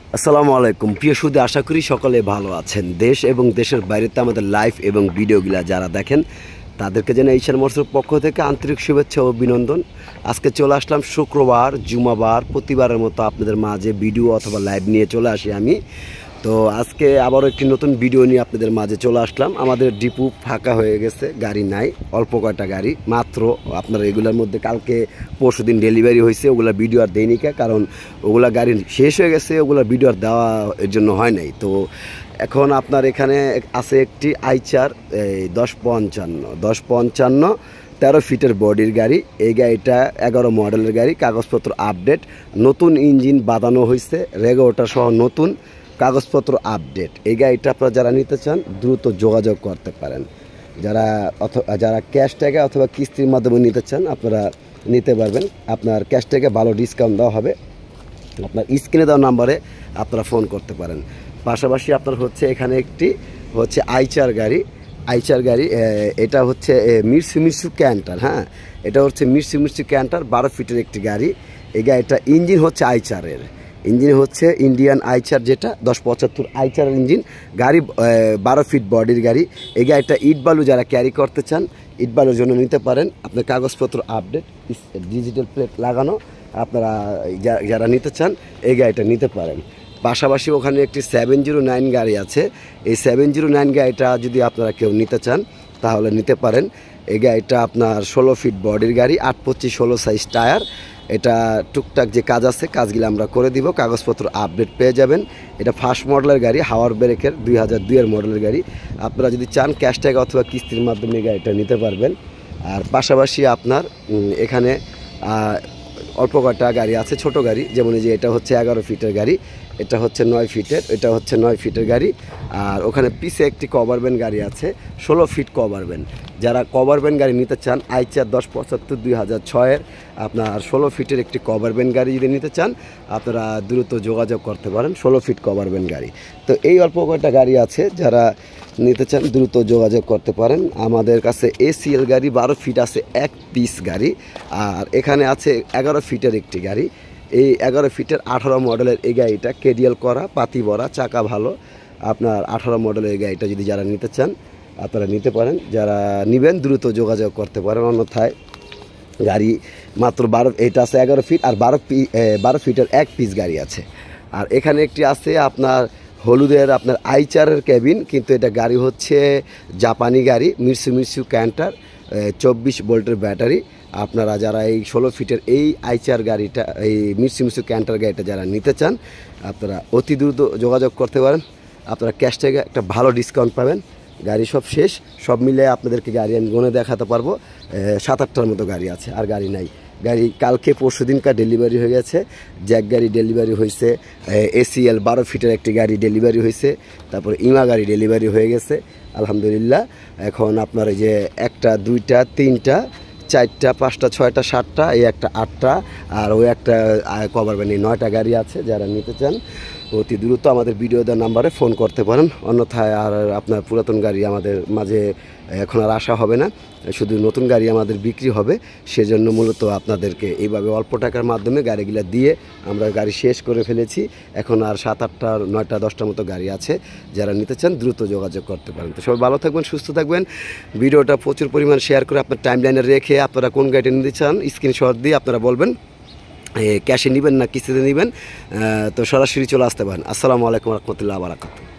আসসালামু আলাইকুম প্রিয় সুধী, আশা করি সকলে ভালো আছেন। দেশ এবং দেশের বাইরেতে আমাদের লাইভ এবং ভিডিওগুলা যারা দেখেন তাদেরকে যেন ঈশান মোটরসের পক্ষ থেকে আন্তরিক শুভেচ্ছা ও অভিনন্দন। আজকে চলে আসলাম শুক্রবার, জুমাবার, প্রতিবারের মতো আপনাদের মাঝে ভিডিও অথবা লাইভ নিয়ে চলে আসি আমি। তো আজকে আবারও একটি নতুন ভিডিও নিয়ে আপনাদের মাঝে চলে আসলাম। আমাদের ডিপু ফাঁকা হয়ে গেছে, গাড়ি নাই, অল্প কয়টা গাড়ি মাত্র। আপনার এগুলোর মধ্যে কালকে পরশু দিন ডেলিভারি হয়েছে, ওগুলা ভিডিও আর দেয়নি কারণ ওগুলা গাড়ি শেষ হয়ে গেছে, ওগুলা ভিডিও আর দেওয়া এর জন্য হয় নাই। তো এখন আপনার এখানে আছে একটি আইচার 1055 13 ফিটের বডির গাড়ি। এই গাড়িটা 11 মডেলের গাড়ি, কাগজপত্র আপডেট, নতুন ইঞ্জিন বাঁধানো হয়েছে, রেগুলেটর সহ নতুন, কাগজপত্র আপডেট। এই গাড়িটা আপনারা যারা নিতে চান দ্রুত যোগাযোগ করতে পারেন। যারা ক্যাশ টাকা অথবা কিস্তির মাধ্যমে নিতে চান আপনারা নিতে পারবেন। আপনার ক্যাশ টাকা ভালো ডিসকাউন্ট দেওয়া হবে। আপনার স্ক্রিনে দেওয়া নাম্বারে আপনারা ফোন করতে পারেন। পাশাপাশি আপনার হচ্ছে এখানে একটি হচ্ছে আইচার গাড়ি, এটা হচ্ছে মিটসুবিশি ক্যান্টার। হ্যাঁ, এটা হচ্ছে মিটসুবিশি ক্যান্টার 12 ফিটের একটি গাড়ি। এই গাড়িটা ইঞ্জিন হচ্ছে আইচারের, ইঞ্জিন হচ্ছে ইন্ডিয়ান আইচার, যেটা 1075 আইচারের ইঞ্জিন গাড়ি, 12 ফিট বডির গাড়ি। এই গাড়িটা ইট বালু যারা ক্যারি করতে চান ইট বালুর জন্য নিতে পারেন। আপনার কাগজপত্র আপডেট, ডিজিটাল প্লেট লাগানো, আপনারা যারা নিতে চান এই গাড়িটা নিতে পারেন। পাশাপাশি ওখানে একটি 709 গাড়ি আছে। এই 709 গাড়িটা যদি আপনারা কেউ নিতে চান তাহলে নিতে পারেন। এই গাড়িটা আপনার 16 ফিট বডির গাড়ি, 825 16 সাইজ টায়ার। এটা টুকটাক যে কাজ আছে কাজগুলো আমরা করে দিব, কাগজপত্র আপডেট পেয়ে যাবেন। এটা ফার্স্ট মডেলের গাড়ি, হাওয়ার ব্রেকের 2002 মডেলের গাড়ি। আপনারা যদি চান ক্যাশ টাকা অথবা কিস্তির মাধ্যমে গাড়িটা নিতে পারবেন। আর পাশাপাশি আপনার এখানে অল্প কয়টা গাড়ি আছে, ছোট গাড়ি, যেমন যে এটা হচ্ছে 11 ফিটের গাড়ি, এটা হচ্ছে 9 ফিটের, এটা হচ্ছে 9 ফিটের গাড়ি। আর ওখানে পিছে একটি কভার ভ্যান গাড়ি আছে 16 ফিট কভার ভ্যান। যারা কভার ভ্যান গাড়ি নিতে চান আইচার 1075 2006-এর আপনার 16 ফিটের একটি কভার ভ্যান গাড়ি যদি নিতে চান আপনারা দ্রুত যোগাযোগ করতে পারেন। 16 ফিট কভার ভ্যান গাড়ি। তো এই অল্প কয়টা গাড়ি আছে, যারা নিতে চান দ্রুত যোগাযোগ করতে পারেন। আমাদের কাছে এসিএল গাড়ি 12 ফিট আছে, এক পিস গাড়ি। আর এখানে আছে 11 ফিটের একটি গাড়ি। এই 11 ফিটের 18 মডেলের এই গাড়িটা কেডিএল করা, পাতি ভরা, চাকা ভালো। আপনার 18 মডেলের এই গাড়িটা যদি যারা নিতে চান আপনারা নিতে পারেন। যারা নেবেন দ্রুত যোগাযোগ করতে পারেন। অন্যথায় গাড়ি মাত্র 12, এটা আছে 11 ফিট আর 12 ফিটের এক পিস গাড়ি আছে। আর এখানে একটি আছে আপনার হলুদের আপনার আইচারের ক্যাবিন, কিন্তু এটা গাড়ি হচ্ছে জাপানি গাড়ি, মিটসুবিশি ক্যান্টার, 24 ভোল্টের ব্যাটারি। আপনারা যারা এই 16 ফিটের এই আইচার গাড়িটা, এই মিটসুবিশি ক্যান্টার গাড়িটা যারা নিতে চান আপনারা অতি দ্রুত যোগাযোগ করতে পারেন। আপনারা ক্যাশ থেকে একটা ভালো ডিসকাউন্ট পাবেন। গাড়ি সব শেষ, সব মিলে আপনাদেরকে গাড়ি আমি গুনে দেখাতে পারবো। 7-8টার মতো গাড়ি আছে, আর গাড়ি নাই। গাড়ি কালকে পরশু দিনকার ডেলিভারি হয়ে গেছে। জ্যাক গাড়ি ডেলিভারি হয়েছে, এসিএল 12 ফিটের একটি গাড়ি ডেলিভারি হয়েছে, তারপর ইমা গাড়ি ডেলিভারি হয়ে গেছে আলহামদুলিল্লাহ। এখন আপনার এই যে 1টা 2টা 3টা 4টা 5টা 6টা 7টা, এই একটা 8টা, আর ওই একটা কভার ভ্যান, 9টা গাড়ি আছে। যারা নিতে চান অতি দ্রুত আমাদের ভিডিও দেওয়ার নাম্বারে ফোন করতে পারেন। অন্যথায় আর আপনার পুরাতন গাড়ি আমাদের মাঝে এখন আর আসা হবে না, শুধু নতুন গাড়ি আমাদের বিক্রি হবে। সেজন্য মূলত আপনাদেরকে এইভাবে অল্প টাকার মাধ্যমে গাড়িগুলো দিয়ে আমরা গাড়ি শেষ করে ফেলেছি। এখন আর 7-8টা 9টা 10টার মতো গাড়ি আছে। যারা নিতে চান দ্রুত যোগাযোগ করতে পারেন। তো সবাই ভালো থাকবেন, সুস্থ থাকবেন। ভিডিওটা প্রচুর পরিমাণ শেয়ার করে আপনার টাইমলাইনে রেখে আপনারা কোন গাড়িটা নিতে চান স্ক্রিনশট দিয়ে আপনারা বলবেন ক্যাশে নেবেন না কিস্তিতে নেবেন। তো সরাসরি চলে আসতে পারেন। আসসালামু আলাইকুম রহমতুল্লাহ বারাকাতুহু।